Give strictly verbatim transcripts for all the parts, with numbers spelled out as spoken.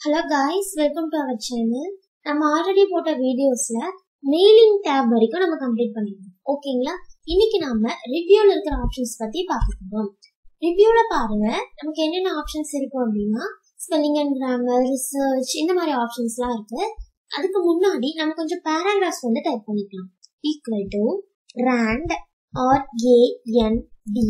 Hello guys, welcome to our channel. நம்ம already போட்ட வீடியோஸ்ல மெயிலிங் tab வரைக்கும் நம்ம கம்ப்ளீட் பண்ணிருக்கோம். ஓகேங்களா? இன்னைக்கு நாம ரிவ்யூல இருக்கிற ஆப்ஷன்ஸ் பத்தி பார்க்க போறோம். ரிவ்யூல பாருங்க, நமக்கு என்னென்ன ஆப்ஷன்ஸ் இருக்கும் அப்படின்னா ஸ்பெல்லிங் அண்ட் கிராமர், ரிசர்ச் இந்த மாதிரி ஆப்ஷன்ஸ்லாம் இருக்கு. அதுக்கு முன்னாடி நம்ம கொஞ்சம் பேராகிராஃப்ஸ் வந்து டைப் பண்ணிக்கலாம். Equal to rand R A N D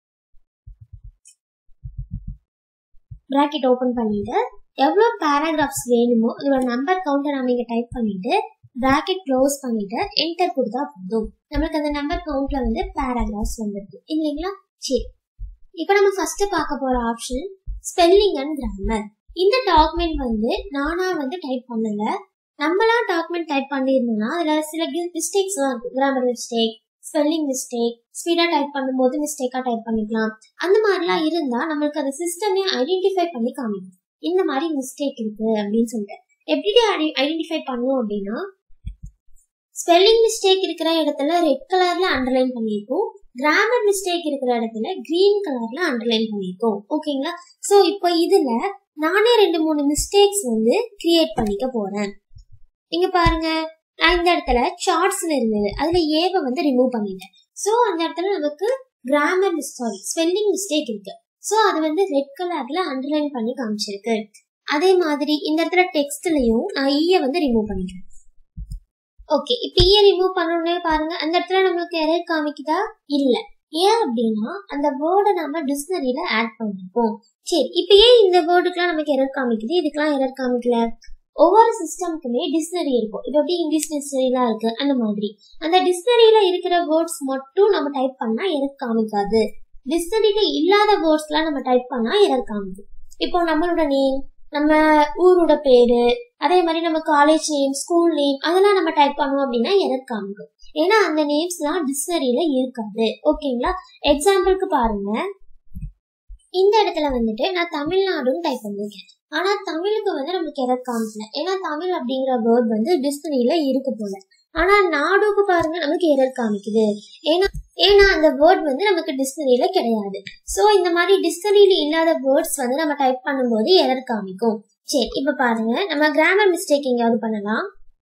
bracket open பண்ணிட்டு எவ்வளோ பேராகிராஃப்ஸ் வேணுமோ அதோட நம்பர் கவுண்டை நம்ம இங்கே டைப் பண்ணிட்டு பிராக்கெட் க்ளோஸ் பண்ணிட்டு என்டர் கொடுத்தா போதும். நம்மளுக்கு அந்த நம்பர் கவுண்ட்ல வந்து பேராகிராஃப்ஸ் வந்துருக்கு இல்லைங்களா? சரி, இப்போ நம்ம ஃபர்ஸ்ட் பார்க்க போற ஆப்ஷன் ஸ்பெல்லிங் அண்ட் கிராமர். இந்த டாக்குமெண்ட் வந்து நானா வந்து டைப் பண்ணல, நம்மளா டாக்குமெண்ட் டைப் பண்ணிருந்தோம்னா அதுல சில மிஸ்டேக்ஸ் எல்லாம் இருக்கும். கிராமர் மிஸ்டேக், ஸ்பெல்லிங் மிஸ்டேக், ஸ்பீடா டைப் பண்ணும்போது மிஸ்டேக்கா டைப் பண்ணிக்கலாம். அந்த மாதிரிலாம் இருந்தா நம்மளுக்கு அந்த சிஸ்டமே ஐடென்டிஃபை பண்ணி காமிக்கும் இந்த மாதிரி மிஸ்டேக் இருக்கு அப்படின்னு சொல்லிட்டு. எப்படி ஐடென்டிஃபை பண்ணும் அப்படின்னா, ஸ்பெல்லிங் மிஸ்டேக் இருக்கிற இடத்துல ரெட் கலர்ல அண்டர்லைன் பண்ணிருக்கோம், கிராமர் மிஸ்டேக் இருக்கிற இடத்துல கிரீன் கலர்ல அண்டர்லைன் பண்ணிருக்கோம். ஓகேங்களா? சோ இப்போ இதுல நானே ரெண்டு மூணு மிஸ்டேக்ஸ் வந்து கிரியேட் பண்ணிக்க போறேன். இங்க பாருங்க, நான் இந்த இடத்துல சார்ட்ஸ்ல இருந்தது அதுல ஏவை வந்து ரிமூவ் பண்ணிட்டேன். சோ அந்த இடத்துல நமக்கு கிராமர் சாரி ஸ்பெல்லிங் மிஸ்டேக் இருக்கு. சோ அது வந்து ரெட் கலர்ல அண்டர்லைன் பண்ணி காமிச்சிருக்கு. அதே மாதிரி இந்த இடத்துல டெக்ஸ்ட்லயும் நான் ஈய வந்து ரிமூவ் பண்ணிக்கிறேன். ஓகே, இப்ப ஈய ரிமூவ் பண்ணணும்னே பாருங்க, அந்த இடத்துல நம்மளுக்கு எரர் காமிக்குதா? இல்ல. ஏன் அப்படின்னா அந்த வேர்டை நம்ம டிக்ஷனரியில ஆட் பண்ணிருக்கோம். சரி, இப்ப ஏன் இந்த வேர்டுக்குலாம் நமக்கு எரர் காமிக்குது, இதுக்கெல்லாம் எரர் காமிக்கல? ஒவ்வொரு சிஸ்டமுக்குமே டிக்ஷனரி இருக்கும். இப்ப எப்படி இங்கிலீஷ் டிக்ஷனரிலாம் இருக்கு அந்த மாதிரி அந்த டிக்ஷனரியில இருக்கிற வேர்ட்ஸ் மட்டும் நம்ம டைப் பண்ணா எரர் காமிக்காது. டிக்ஷனரியில இல்லாத வேர்ட்ஸ் எல்லாம் நம்ம டைப் பண்ணா எரர் காமிக்கும். இப்போ நம்மளோட நேம், நம்ம ஊரோட பேரு, அதே மாதிரி நம்ம காலேஜ் நேம், ஸ்கூல் நேம் அதெல்லாம் நம்ம டைப் பண்ணோம் அப்படின்னா எரர் காமிக்கும். ஏன்னா அந்த நேம்ஸ் எல்லாம் டிக்ஷனரியில இருக்காது. ஓகேங்களா? எக்ஸாம்பிளுக்கு பாருங்க, இந்த இடத்துல வந்துட்டு நான் தமிழ்நாடுன்னு டைப் பண்ணிருக்கேன். ஆனா தமிழுக்கு வந்து நமக்கு எரர் காமிக்கல, ஏன்னா தமிழ் அப்படிங்கிற வேர்ட் வந்து டிக்ஷனரியில இருக்கு போல. ஆனா நாடுக்கு பாருங்க நமக்கு எரர் காமிக்குது, ஏன்னா ஏன்னா அந்த வேர்ட் வந்து நமக்கு டிக்ஷனரியில கிடையாது. சோ இந்த மாதிரி டிக்ஷனரியில இல்லாத வேர்ட்ஸ் வந்து நம்ம டைப் பண்ணும்போது எரர் காமிக்கும். சரி, இப்ப பாருங்க, நம்ம கிராமர் மிஸ்டேக் எங்கேயாவது பண்ணலாம்.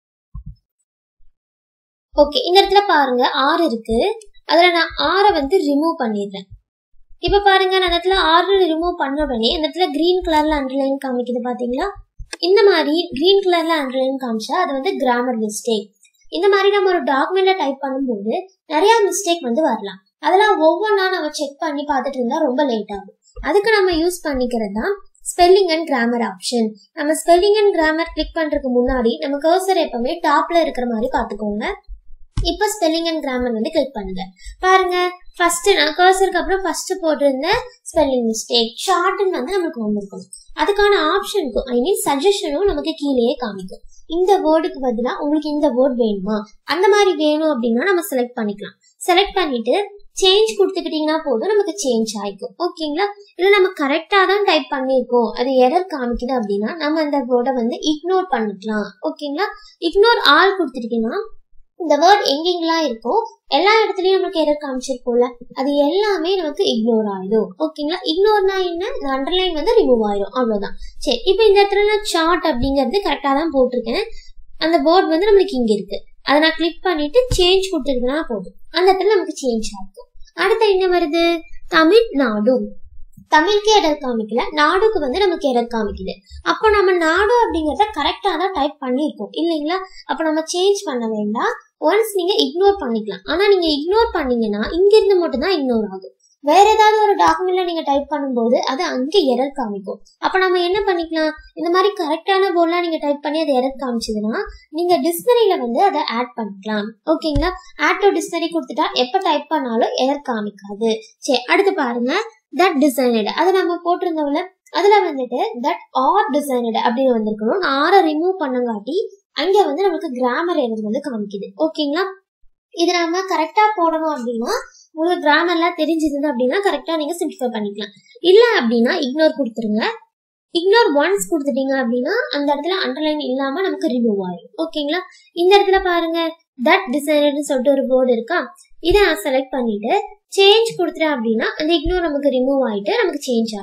ஓகே, இந்த இடத்துல பாருங்க ஆறு இருக்கு, அதுல நான் ஆறை வந்து ரிமூவ் பண்ணிடுறேன். இப்ப பாருங்க, நான் இடத்துல ஆறு ரிமூவ் பண்ண உடனே அந்த இடத்துல கிரீன் கலர்ல அண்டர்லைன் காமிக்குது பாத்தீங்களா? இந்த மாதிரி கிரீன் கலர்ல அண்டர்லைன் காமிச்சா அது வந்து கிராமர் மிஸ்டேக். இந்த மாதிரி நம்ம ஒரு டாக்குமெண்ட்ல டைப் பண்ணும்போது நிறைய மிஸ்டேக் வந்து வரலாம். அதெல்லாம் ஒவ்வொன்றா நம்ம செக் பண்ணி பார்த்துட்டு இருந்தா ரொம்ப லேட் ஆகும். அதுக்கு நம்ம யூஸ் பண்ணிக்கிறது தான் ஸ்பெல்லிங் அண்ட் கிராமர் ஆப்ஷன். நம்ம ஸ்பெல்லிங் அண்ட் கிராமர் கிளிக் பண்றதுக்கு முன்னாடி நம்ம கர்சர் எப்பவுமே டாப்ல இருக்கிற மாதிரி பாத்துக்கோங்க. இப்ப ஸ்பெல்லிங் அண்ட் கிராமர் வந்து கிளிக் பண்ணுங்க. பாருங்க, ஃபர்ஸ்ட் நான் கர்சருக்கு அப்புறம் ஃபர்ஸ்ட் போட்டிருந்த ஸ்பெல்லிங் மிஸ்டேக் ஷார்ட்னு வந்து நமக்கு வந்திருக்கும். அதுக்கான ஆப்ஷனுக்கும் ஐ மீன் சஜஷனும் நமக்கு கீழேயே காமிக்கும். இந்த வேர்டுக்கு பதிலா உங்களுக்கு இந்த வேர்ட் வேணுமா, அந்த மாதிரி வேணும் அப்படின்னா நம்ம செலக்ட் பண்ணிக்கலாம். செலக்ட் பண்ணிட்டு சேஞ்ச் கொடுத்துக்கிட்டீங்கன்னா போதும், நமக்கு சேஞ்ச் ஆயிக்கும். ஓகேங்களா? இல்ல நம்ம கரெக்டா தான் டைப் பண்ணிருக்கோம், அது எரர் காமிக்குது அப்படின்னா நம்ம அந்த வேர்டை வந்து இக்னோர் பண்ணிக்கலாம். ஓகேங்களா? இக்னோர் ஆல் கொடுத்துட்டீங்கன்னா இந்த வேர்ட் எங்கெங்கெல்லாம் இருக்கோ எல்லா இடத்துலயும் நமக்கு எரர் காமிச்சிருக்கோம்ல, அது எல்லாமே நமக்கு இக்னோர் ஆயிடும். ஓகேங்களா? இக்னோர்னா என்ன, இந்த அண்டர்லைன் வந்து ரிமூவ் ஆயிடும், அவ்வளவுதான். சரி, இப்ப இந்த இடத்துல நான் சார்ட் அப்படிங்கிறது கரெக்டா தான் போட்டிருக்கேன். அந்த வேர்ட் வந்து நம்மளுக்கு இங்க இருக்கு, அதை நான் கிளிக் பண்ணிட்டு சேஞ்ச் கொடுத்துருக்கேன்னா போதும், அந்த இடத்துல நமக்கு சேஞ்ச் ஆகும். அடுத்து என்ன வருது, தமிழ்நாடு. தமிழுக்கு எரர் காமிக்கல, நாடுக்கு வந்து நமக்கு எரர் காமிக்குது. அப்போ நம்ம நாடு அப்படிங்கறத கரெக்டா தான் டைப் பண்ணிருக்கோம் இல்லைங்களா? அப்ப நம்ம சேஞ்ச் பண்ண வேண்டாம், ஒன்ஸ் நீங்க இக்னோர் பண்ணிக்கலாம். ஆனா நீங்க இக்னோர் பண்ணீங்கன்னா இங்க இருந்து மட்டும் தான் இக்னோர் ஆகும். வேற ஏதாவது ஒரு டாக்குமெண்ட்ல நீங்க டைப் பண்ணும்போது அது அங்க எரர் காமிக்கும். அப்ப நம்ம என்ன பண்ணிக்கலாம், இந்த மாதிரி கரெக்டான வேர்ட்லாம் நீங்க டைப் பண்ணி அது எரர் காமிச்சதுன்னா நீங்க டிக்ஷனரியில வந்து அதை ஆட் பண்ணிக்கலாம். ஓகேங்களா? ஆட் டு டிக்ஷனரி கொடுத்துட்டா எப்ப டைப் பண்ணாலும் எரர் காமிக்காது. சரி, அடுத்து பாருங்க, தட் டிசைனட். அது நம்ம போட்டிருந்தோம்ல, அதுல வந்துட்டு தட் ஆர் டிசைனட் அப்படின்னு வந்திருக்கணும். நான் ஆரை ரிமூவ் பண்ணங்காட்டி அங்க வந்து நமக்கு கிராமர் எரர் வந்து காமிக்குது. ஓகேங்களா? இது நம்ம கரெக்டா போடணும் அப்படின்னா உங்களுக்கு கிராமர்லாம் தெரிஞ்சது அப்படின்னா கரெக்டா நீங்க சிம்பிளிஃபை பண்ணிக்கலாம். இல்ல அப்படின்னா இக்னோர் கொடுத்துருங்க. இக்னோர் ஒன்ஸ் கொடுத்துட்டீங்க அப்படின்னா அந்த இடத்துல அண்டர்லைன் இல்லாம நமக்கு ரிமூவ் ஆயிடும். ஓகேங்களா? இந்த இடத்துல பாருங்க, தட் டிசைனட்னு சொல்லிட்டு ஒரு போர்டு இருக்கா, இதை நான் செலக்ட் பண்ணிட்டு சேஞ்ச் கொடுத்துட்டேன் அப்படின்னா அந்த இக்னோர் நமக்கு ரிமூவ் ஆயிட்டு நமக்கு சேஞ்ச் ஆகும்.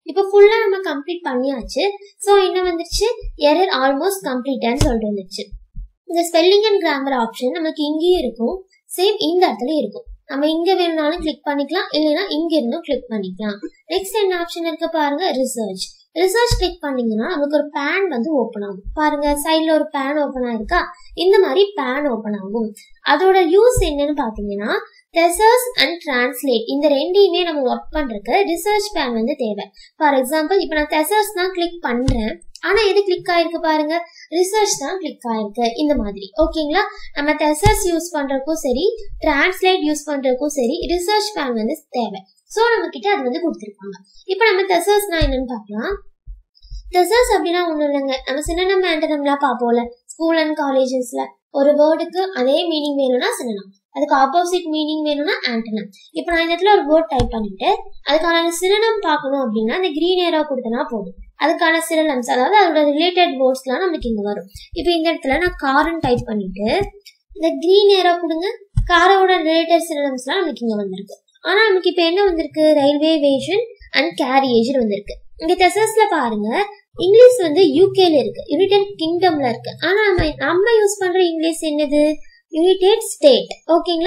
இப்போ ஃபுல்லா நம்ம கம்ப்ளீட் பண்ணியாச்சு. ஸோ என்ன வந்துருச்சு, எரர் ஆல்மோஸ்ட் கம்ப்ளீட்னு சொல்லிட்டு வந்துருச்சு. இந்த ஸ்பெல்லிங் அண்ட் கிராமர் ஆப்ஷன் நமக்கு இங்கேயும் இருக்கும், சேம் இந்த இடத்துல இருக்கும். நம்ம இங்க வேணும்னாலும் கிளிக் பண்ணிக்கலாம், இல்லைன்னா இங்க இருந்தும் கிளிக் பண்ணிக்கலாம். நெக்ஸ்ட் என்ன ஆப்ஷன் இருக்கு பாருங்க, ரிசர்ச். ரிசர்ச் கிளிக் பண்ணீங்கன்னா நமக்கு ஒரு பேன் வந்து ஓப்பன் ஆகும். பாருங்க சைட்ல ஒரு பேன் ஓப்பன் ஆயிருக்கா, இந்த மாதிரி பேன் ஓப்பன் ஆகும். அதோட யூஸ் என்னன்னு பாத்தீங்கன்னா thesaurus அண்ட் டிரான்ஸ்லேட் இந்த ரெண்டையுமே நம்ம ஒர்க் பண்றதுக்கு ரிசர்ச் பேன் வந்து தேவை. ஃபார் எக்ஸாம்பிள் இப்போ நான் thesaurus தான் கிளிக் பண்றேன், ஆனா எது கிளிக் ஆயிருக்கு பாருங்க, ரிசர்ச் தான் கிளிக் ஆயிருக்கு இந்த மாதிரி. ஓகேங்களா, நம்ம thesaurus யூஸ் பண்றதுக்கும் சரி, டிரான்ஸ்லேட் யூஸ் பண்றதுக்கும் சரி ரிசர்ச் பேன் வந்து தேவை. சோ நம்ம கிட்ட அது வந்து கொடுத்துருப்பாங்க. இப்போ நம்ம thesaurusனா என்னன்னு பார்க்கலாம். thesaurus அப்படின்னா ஒண்ணும் இல்லைங்க, நம்ம சினோனிம் ஆன்டோனிம்லாம் பார்ப்போம்ல ஸ்கூல் அண்ட் காலேஜஸ்ல. ஒரு வேர்டுக்கு அதே மீனிங் வேணும்னா சினோனிம், அதுக்கு ஆப்போசிட் மீனிங் வேணும்னா ஆன்டோனிம். இப்போ நான் இந்த இடத்துல ஒரு வேர்ட் டைப் பண்ணிட்டு அதுக்கான சினோனிம் பார்க்கணும் அப்படின்னா இந்த கிரீன் ஏரோ கொடுத்தனா போதும். அதுக்கான சினோனிம்ஸ், அதாவது அதோட ரிலேட்டட் வேர்ட்ஸ்லாம் நமக்கு இங்க வரும். இப்போ இந்த இடத்துல நான் கார்னு டைப் பண்ணிட்டு இந்த கிரீன் ஏரோ கொடுங்க, காரோட ரிலேட்டட் சினோனிம்ஸ்லாம் நமக்கு இங்க வந்திருக்கு. ஆனா நமக்கு இப்ப என்ன வந்திருக்கு, ரயில்வே வேஷன் அண்ட் கேரியேஜ் வந்திருக்கு. இங்க thesaurusல பாருங்க இங்கிலீஷ் வந்து யூகேல இருக்கு, யுனைடெட் கிங்டம்ல இருக்கு. ஆனா நம்ம நம்ம யூஸ் பண்ற இங்கிலீஷ் என்னது, யுனைடெட் ஸ்டேட். ஓகேங்களா,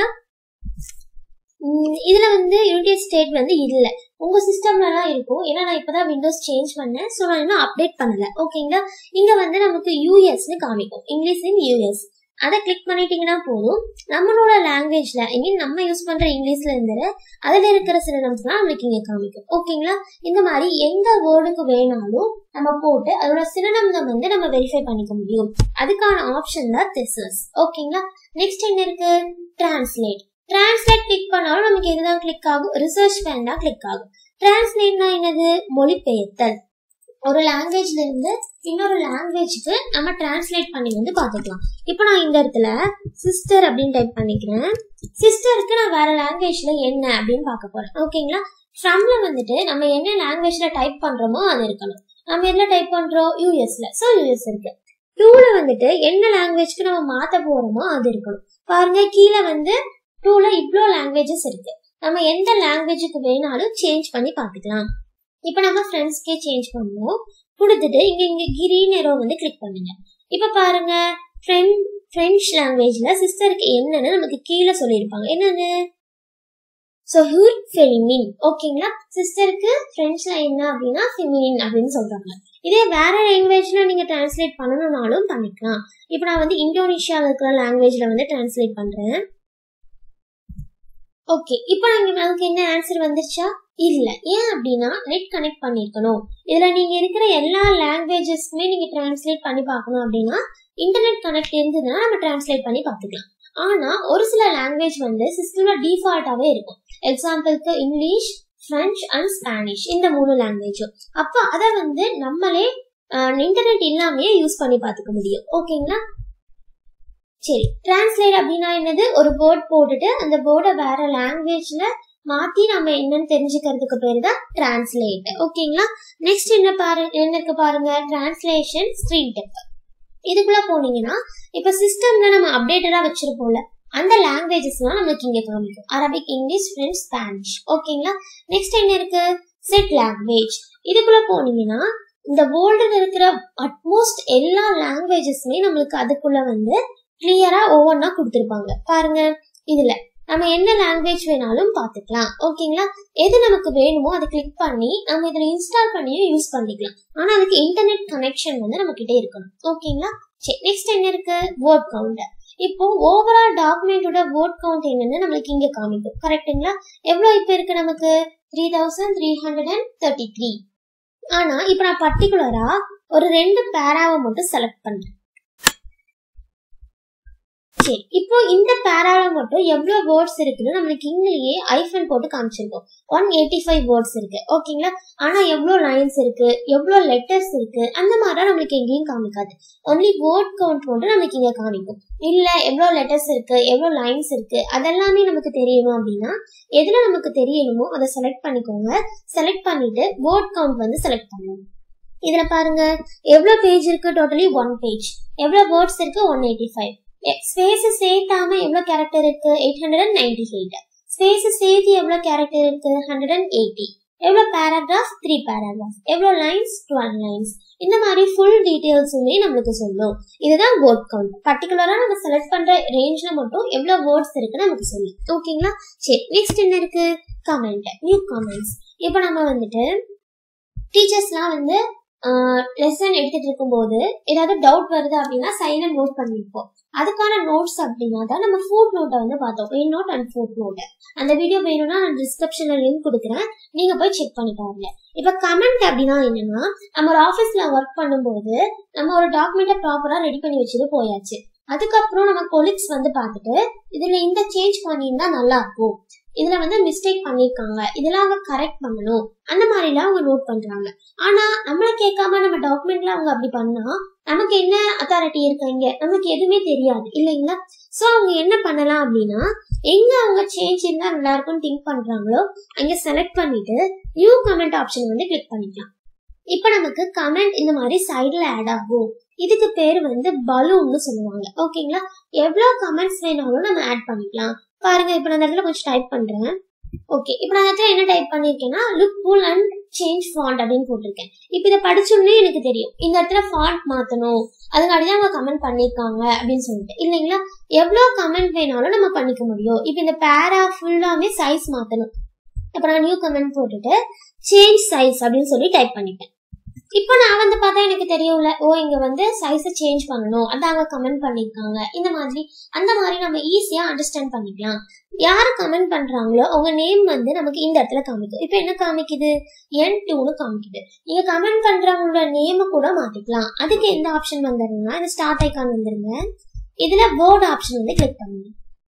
இதுல வந்து யுனைடெட் ஸ்டேட் வந்து இல்ல, உங்க சிஸ்டம்ல தான் இருக்கும். ஏன்னா நான் இப்பதான் விண்டோஸ் சேஞ்ச் பண்ணேன், ஸோ நான் இன்னும் அப்டேட் பண்ணல. ஓகேங்களா, இங்க வந்து நமக்கு யூஎஸ்ன்னு காமிக்கும், இங்கிலீஷ் இன் யூஎஸ். அதை கிளிக் பண்ணிட்டீங்கன்னா போதும், நம்மளோட லாங்குவேஜ்ல ஐ மீன் நம்ம யூஸ் பண்ற இங்கிலீஷ்ல இருந்து அதுல இருக்கிற சினோனிம்ஸ்லாம் நம்மளுக்கு இங்க காமிக்கும். ஓகேங்களா, இந்த மாதிரி எந்த வேர்டுக்கு வேணாலும் நம்ம போட்டு அதோட சினோனிம்ஸை வந்து நம்ம வெரிஃபை பண்ணிக்க முடியும். அதுக்கான ஆப்ஷன் தான் thesaurus. ஓகேங்களா, நெக்ஸ்ட் என்ன இருக்கு, டிரான்ஸ்லேட். டிரான்ஸ்லேட் கிளிக் பண்ணாலும் நமக்கு எதுதான் கிளிக் ஆகும், ரிசர்ச் பேன் தான் கிளிக் ஆகும். டிரான்ஸ்லேட்னா என்னது, மொழிபெயர்த்தல். ஒரு லாங்குவேஜ்ல இருந்து இன்னொரு லாங்குவேஜ்க்கு நம்ம டிரான்ஸ்லேட் பண்ணி வந்து பாத்துக்கலாம். இப்போ நான் இந்த இடத்துல சிஸ்டர் அப்படின்னு டைப் பண்ணிக்கிறேன். சிஸ்டருக்கு நான் வேற லாங்குவேஜ்ல என்ன அப்படின்னு பார்க்க போறேன். ஓகேங்களா, ஃப்ரம்ல வந்துட்டு நம்ம என்ன லாங்குவேஜ்ல டைப் பண்றோமோ அது இருக்கணும். நம்ம எதுல டைப் பண்றோம், யூஎஸ்ல, சோ யூஎஸ் இருக்கு. டூல வந்துட்டு என்ன லாங்குவேஜ்க்கு நம்ம மாத்த போறோமோ அது இருக்கணும். பாருங்க கீழே வந்து டூல இவ்வளோ லாங்குவேஜஸ் இருக்கு, நம்ம எந்த லாங்குவேஜுக்கு வேணாலும் சேஞ்ச் பண்ணி பாத்துக்கலாம். இப்ப நம்ம ஃப்ரெண்ட்ஸ்க்கே சேஞ்ச் பண்ணுவோம், கொடுத்துட்டு இங்க இங்க கிரீன் ஏரோ வந்து கிளிக் பண்ணுங்க. இப்ப பாருங்க பிரெஞ்சு லாங்குவேஜ்ல சிஸ்டருக்கு என்னன்னு நமக்கு கீழே சொல்லியிருப்பாங்க, என்னன்னு சொஹூர் ஃபெமினின். ஓகேங்களா, சிஸ்டருக்கு பிரெஞ்சுல என்ன அப்படின்னா ஃபெமினின் அப்படின்னு சொல்றாங்க. இதே வேற லாங்குவேஜ்ல நீங்க டிரான்ஸ்லேட் பண்ணணும்னாலும் பண்ணிக்கலாம். இப்ப நான் வந்து இந்தோனேஷியாவில் இருக்கிற லாங்குவேஜ்ல வந்து டிரான்ஸ்லேட் பண்றேன். ஓகே, இப்போ நமக்கு என்ன ஆன்சர் வந்துருச்சா, இல்ல. ஏன் அப்படின்னா நெட் கனெக்ட் பண்ணிருக்கணும். இதுல நீங்க இருக்கிற எல்லா லாங்குவேஜஸ்க்குமே நீங்க டிரான்ஸ்லேட் பண்ணி பார்க்கணும் அப்படின்னா இன்டர்நெட் கனெக்ட் இருந்ததுன்னா நம்ம டிரான்ஸ்லேட் பண்ணி பார்த்துக்கலாம். ஆனா ஒரு சில லாங்குவேஜ் வந்து சிஸ்டம்ல டிஃபால்ட்டாவே இருக்கும். எக்ஸாம்பிளுக்கு இங்கிலீஷ், பிரெஞ்சு அண்ட் ஸ்பானிஷ், இந்த மூணு லாங்குவேஜும். அப்ப அதை வந்து நம்மளே இன்டர்நெட் இல்லாமயே யூஸ் பண்ணி பார்த்துக்க முடியும். ஓகேங்களா, சரி. டிரான்ஸ்லேட் அப்படின்னா என்னது, ஒரு வேர்ட் போட்டுட்டு அந்த வேர்டை வேற லாங்குவேஜ்ல மாத்தி நம்ம என்னன்னு தெரிஞ்சுக்கிறதுக்கு பேரு தான் டிரான்ஸ்லேட். ஓகேங்களா, நெக்ஸ்ட் என்ன பாரு என்ன இருக்கு பாருங்க, டிரான்ஸ்லேஷன் ஸ்கிரீன் டெப். இதுக்குள்ள போனீங்கன்னா இப்ப சிஸ்டம்ல நம்ம அப்டேட்டடா வச்சிருப்போம்ல அந்த லாங்குவேஜஸ் எல்லாம் நமக்கு இங்க காமிக்கும், அரபிக், இங்கிலீஷ், பிரெஞ்சு, ஸ்பானிஷ். ஓகேங்களா, நெக்ஸ்ட் என்ன இருக்கு, செட் லாங்குவேஜ். இதுக்குள்ள போனீங்கன்னா இந்த வேர்ல்டுல இருக்கிற அட்மோஸ்ட் எல்லா லாங்குவேஜஸ்மே நம்மளுக்கு அதுக்குள்ள வந்து கிளியரா ஒவ்வொன்னா கொடுத்துருப்பாங்க. பாருங்க, இதுல நம்ம என்ன லாங்குவேஜ் வேணாலும் பாத்துக்கலாம். ஓகேங்களா, எது நமக்கு வேணுமோ அதை கிளிக் பண்ணி நம்ம இதுல இன்ஸ்டால் பண்ணியும் யூஸ் பண்ணிக்கலாம். ஆனா அதுக்கு இன்டர்நெட் கனெக்ஷன் வந்து நம்ம கிட்டே இருக்கணும். ஓகேங்களா, சரி. நெக்ஸ்ட் என்ன இருக்கு, வேர்ட் கவுண்ட். இப்போ ஓவரால் டாக்குமெண்டோட வேர்ட் கவுண்ட் என்னன்னு நம்மளுக்கு இங்க காமிக்கும். கரெக்டுங்களா, எவ்வளவு இப்ப இருக்கு நமக்கு, three thousand three hundred and thirty three. ஆனா இப்ப நான் பர்டிகுலரா ஒரு ரெண்டு பேராவை மட்டும் செலக்ட் பண்றேன். சரி, இப்போ இந்த பேரால மட்டும் எவ்வளவு வேர்ட்ஸ் இருக்குன்னு நம்மளுக்கு இங்கிலேயே ஐஃபன் போட்டு காமிச்சிருக்கோம். ஒன் எயிட்டி ஃபைவ் வேர்ட்ஸ் இருக்கு. ஓகேங்களா, ஆனா எவ்வளவு லைன்ஸ் இருக்கு, எவ்வளவு லெட்டர்ஸ் இருக்கு அந்த மாதிரி நம்மளுக்கு எங்கேயும் காமிக்காது. ஒன்லி வேர்ட் கவுண்ட் மட்டும் நமக்கு இங்க காமிக்கும். இல்ல எவ்வளவு லெட்டர்ஸ் இருக்கு, எவ்வளவு லைன்ஸ் இருக்கு அதெல்லாமே நமக்கு தெரியணும் அப்படின்னா எதுல நமக்கு தெரியணுமோ அதை செலக்ட் பண்ணிக்கோங்க. செலக்ட் பண்ணிட்டு வேர்ட் கவுண்ட் வந்து செலக்ட் பண்ணுங்க. இதுல பாருங்க எவ்வளவு பேஜ் இருக்கு, டோட்டலி ஒன் பேஜ். எவ்வளவு வேர்ட்ஸ் இருக்கு, ஒன் எயிட்டி ஃபைவ். ஸ்பேஸ் சேர்த்தாம எவ்வளவு கேரக்டர் இருக்கு, eight hundred and ninety eight. Space சேர்த்து எவ்வளவு கேரக்டர் இருக்கு, ஹண்ட்ரட் அண்ட் எயிட்டி. எவ்வளவு பேராகிராஃப் த்ரீ பேராகிராஃப், எவ்வளவு லைன்ஸ் டுவெல் லைன்ஸ், இந்த மாதிரி ஃபுல் டீடைல்ஸுமே நம்மளுக்கு சொல்லும். இதுதான் வேர்ட் கவுண்ட். பர்டிகுலரா நம்ம செலக்ட் பண்ற ரேஞ்ச்ல மட்டும் எவ்வளவு வேர்ட்ஸ் இருக்குன்னு நமக்கு சொல்லும். ஓகேங்களா? சரி, நெக்ஸ்ட் என்ன இருக்கு? Comment, new comments. இப்போ நம்ம வந்துட்டு டீச்சர்ஸ்லாம் வந்து லெசன் எடுத்துட்டு இருக்கும்போது ஏதாவது டவுட் வருது அப்படின்னா சைலண்ட் நோட் பண்ணிருப்போம். அதுக்கான நோட்ஸ் அப்படின்னா தான் நம்ம ஃபுட் நோட்டை வந்து பார்த்தோம், main note and footnote. அந்த வீடியோ வேணும்னா நான் டிஸ்கிரிப்ஷன்ல லிங்க் கொடுக்குறேன், நீங்க போய் செக் பண்ணி பாருங்க. இப்ப கமெண்ட் அப்படின்னா என்னன்னா, நம்ம ஒரு ஆஃபீஸ்ல ஒர்க் பண்ணும்போது நம்ம ஒரு டாக்குமெண்ட்டை ப்ராப்பரா ரெடி பண்ணி வச்சுட்டு போயாச்சு. அதுக்கப்புறம் நம்ம கொலீக்ஸ் வந்து பார்த்துட்டு இதுல இந்த சேஞ்ச் பண்ணியிருந்தா நல்லா இருக்கும், இதுல வந்து மிஸ்டேக் பண்ணிருக்காங்க, இதெல்லாம் அவங்க கரெக்ட் பண்ணணும், அந்த மாதிரி எல்லாம் அவங்க நோட் பண்றாங்க. ஆனா நம்மள கேட்காம நம்ம டாக்குமெண்ட்ல அவங்க அப்படி பண்ணா நமக்கு என்ன அத்தாரிட்டி இருக்காங்க, நமக்கு எதுவுமே தெரியாது இல்லைங்களா? சோ அவங்க என்ன பண்ணலாம் அப்படின்னா, எங்க அவங்க சேஞ்ச் இருந்தா நல்லா இருக்கும்னு திங்க் பண்றாங்களோ அங்க செலக்ட் பண்ணிட்டு நியூ கமெண்ட் ஆப்ஷன் வந்து கிளிக் பண்ணிக்கலாம். இப்ப நமக்கு கமெண்ட் இந்த மாதிரி சைடுல ஆட் ஆகும். இதுக்கு பேரு வந்து பலூன்னு சொல்லுவாங்க. ஓகேங்களா? எவ்வளவு கமெண்ட்ஸ் வேணாலும் நம்ம ஆட் பண்ணிக்கலாம். பாருங்க, இப்ப நான் இந்த இடத்துல கொஞ்சம் டைப் பண்றேன். ஓகே, இப்ப நான் இடத்துல என்ன டைப் பண்ணிருக்கேன்னா look cool and change font அப்படின்னு போட்டிருக்கேன். இப்ப இதை படிச்சோன்னே எனக்கு தெரியும் இந்த இடத்துல ஃபாண்ட் மாத்தணும், அதனாலதான் அவங்க கமெண்ட் பண்ணிருக்காங்க அப்படின்னு சொல்லிட்டு இல்லைங்களா? எவ்வளவு கமெண்ட் வேணாலும் நம்ம பண்ணிக்க முடியும். இப்ப இந்த பேரா ஃபுல்லாமே சைஸ் மாத்தணும். இப்ப நான் நியூ கமெண்ட் போட்டுட்டு சேஞ்ச் சைஸ் அப்படின்னு சொல்லி டைப் பண்ணிட்டேன். இப்போ நான் வந்து பார்த்தா எனக்கு தெரியும்ல, ஓ இங்க வந்து சைஸை சேஞ்ச் பண்ணணும், அதான் அவங்க கமெண்ட் பண்ணிருக்காங்க, இந்த மாதிரி அந்த மாதிரி நம்ம ஈஸியா அண்டர்ஸ்டாண்ட் பண்ணிக்கலாம். யாரு கமெண்ட் பண்றாங்களோ அவங்க நேம் வந்து நமக்கு இந்த இடத்துல காமிக்கும். இப்ப என்ன காமிக்குது? என் டூன்னு காமிக்குது. நீங்க கமெண்ட் பண்றவங்களோட நேம கூட மாத்திக்கலாம். அதுக்கு எந்த ஆப்ஷன் வந்துருங்க, இந்த ஸ்டார்ட் ஐக்கான் வந்துருங்க. இதுல வேர்ட் ஆப்ஷன் வந்து கிளிக் பண்ணுங்க.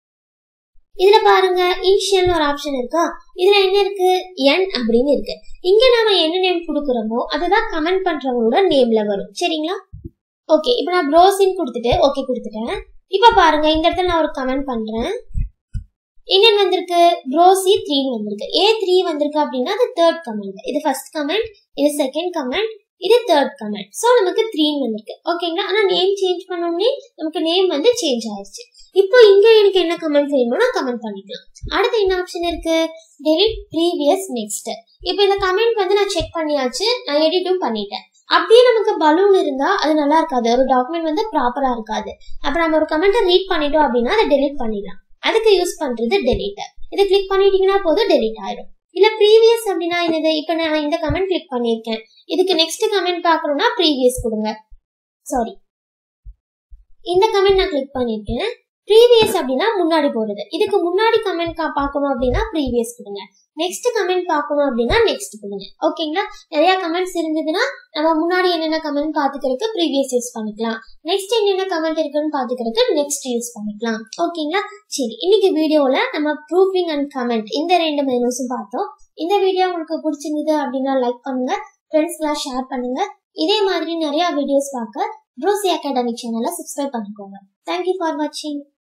இதுல பாருங்க இனிஷியல் ஒரு ஆப்ஷன் இருக்கா, இதுல என்ன இருக்கு? என் அப்படின்னு இருக்கு. இங்க நாம என்ன நேம் கொடுக்குறோமோ அதுதான் கமெண்ட் பண்றவங்களோட நேம்ல வரும். சரிங்களா? ஓகே, இப்ப நான் ப்ரோசின்னு கொடுத்துட்டு ஓகே கொடுத்துட்டேன். இப்ப பாருங்க இந்த இடத்துல நான் ஒரு கமெண்ட் பண்றேன். என்னன்னு வந்திருக்கு? ப்ரோசி த்ரீன்னு வந்திருக்கு. ஏ த்ரீ வந்திருக்கு அப்படின்னா அது தேர்ட் கமெண்ட். இது ஃபர்ஸ்ட் கமெண்ட், இது செகண்ட் கமெண்ட், இது தேர்ட் கமெண்ட். சோ நமக்கு த்ரீன்னு வந்திருக்கு. ஓகேங்களா? ஆனா நேம் சேஞ்ச் பண்ணோம்னே நமக்கு நேம் வந்து சேஞ்ச் ஆயிடுச்சு. இப்போ இங்க எனக்கு என்ன கமெண்ட் வேணும்னா கமெண்ட் பண்ணிக்கலாம். அடுத்து என்ன ஆப்ஷன் இருக்கு? Delete previous next. இப்போ இந்த கமெண்ட் வந்து நான் செக் பண்ணியாச்சு, நான் எடிட்டும் பண்ணிட்டேன். அப்படியே நமக்கு பலூன் இருந்தா அது நல்லா இருக்காது, ஒரு டாக்குமெண்ட் வந்து ப்ராப்பரா இருக்காது. அப்ப நம்ம ஒரு கமெண்ட்டை ரீட் பண்ணிட்டோம் அப்படின்னா அதை டெலிட் பண்ணிடலாம். அதுக்கு யூஸ் பண்றது டெலிட். இதை கிளிக் பண்ணிட்டீங்கன்னா போதும் டெலிட் ஆயிடும். இல்ல ப்ரீவியஸ் அப்படின்னா என்னது? இப்ப நான் இந்த கமெண்ட் கிளிக் பண்ணிருக்கேன், இதுக்கு நெக்ஸ்ட் கமெண்ட் பாக்கணும்னா ப்ரீவியஸ் கொடுங்க. சாரி, இந்த கமெண்ட் நான் கிளிக் பண்ணிருக்கேன். ப்ரீவியஸ் அப்படின்னா முன்னாடி போறது. இதுக்கு முன்னாடி கமெண்ட் பார்க்கணும் அப்படின்னா ப்ரீவியஸ் கொடுங்க. நெக்ஸ்ட் கமெண்ட் பார்க்கணும் அப்படின்னா நெக்ஸ்ட் கொடுங்க. ஓகேங்களா? நிறைய கமெண்ட்ஸ் இருந்ததுன்னா நம்ம முன்னாடி என்னென்ன கமெண்ட் பாத்துக்கிறதுக்கு ப்ரீவியஸ் யூஸ் பண்ணிக்கலாம், நெக்ஸ்ட் என்னென்ன கமெண்ட் இருக்குன்னு பாத்துக்கிறதுக்கு நெக்ஸ்ட் யூஸ் பண்ணிக்கலாம். ஓகேங்களா? சரி, இன்னைக்கு வீடியோல நம்ம ப்ரூஃபிங் அண்ட் கமெண்ட் இந்த ரெண்டு மெனூஸும் பார்த்தோம். இந்த வீடியோ உங்களுக்கு பிடிச்சிருந்தது அப்படின்னா லைக் பண்ணுங்க, ஃப்ரெண்ட்ஸ்லாம் ஷேர் பண்ணுங்க. இதே மாதிரி நிறைய வீடியோஸ் பார்க்க ப்ரோசி அகாடமி சேனலை சப்ஸ்கிரைப் பண்ணிக்கோங்க. தேங்க்யூ ஃபார் வாட்சிங்.